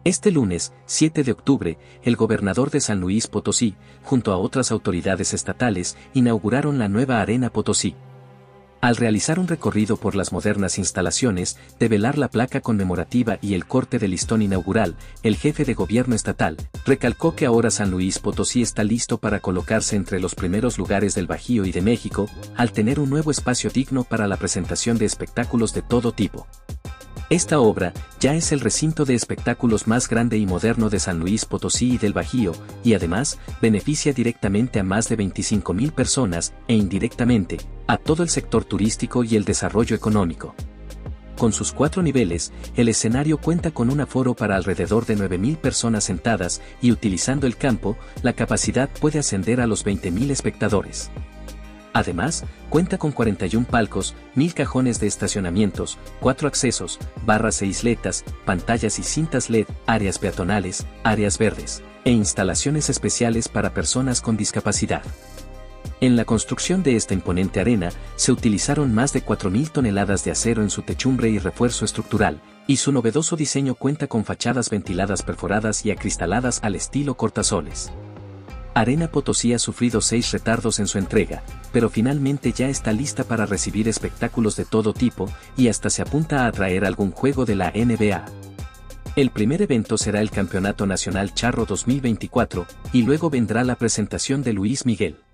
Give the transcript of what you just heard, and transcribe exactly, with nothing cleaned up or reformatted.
Este lunes, siete de octubre, el gobernador de San Luis Potosí, junto a otras autoridades estatales, inauguraron la nueva Arena Potosí. Al realizar un recorrido por las modernas instalaciones, develar la placa conmemorativa y el corte de listón inaugural, el jefe de gobierno estatal recalcó que ahora San Luis Potosí está listo para colocarse entre los primeros lugares del Bajío y de México, al tener un nuevo espacio digno para la presentación de espectáculos de todo tipo. Esta obra ya es el recinto de espectáculos más grande y moderno de San Luis Potosí y del Bajío, y además beneficia directamente a más de veinticinco mil personas e indirectamente a todo el sector turístico y el desarrollo económico. Con sus cuatro niveles, el escenario cuenta con un aforo para alrededor de nueve mil personas sentadas y utilizando el campo, la capacidad puede ascender a los veinte mil espectadores. Además, cuenta con cuarenta y un palcos, mil cajones de estacionamientos, cuatro accesos, barras e isletas, pantallas y cintas L E D, áreas peatonales, áreas verdes, e instalaciones especiales para personas con discapacidad. En la construcción de esta imponente arena, se utilizaron más de cuatro mil toneladas de acero en su techumbre y refuerzo estructural, y su novedoso diseño cuenta con fachadas ventiladas perforadas y acristaladas al estilo cortasoles. Arena Potosí ha sufrido seis retardos en su entrega, pero finalmente ya está lista para recibir espectáculos de todo tipo y hasta se apunta a atraer algún juego de la N B A. El primer evento será el Campeonato Nacional Charro dos mil veinticuatro, y luego vendrá la presentación de Luis Miguel.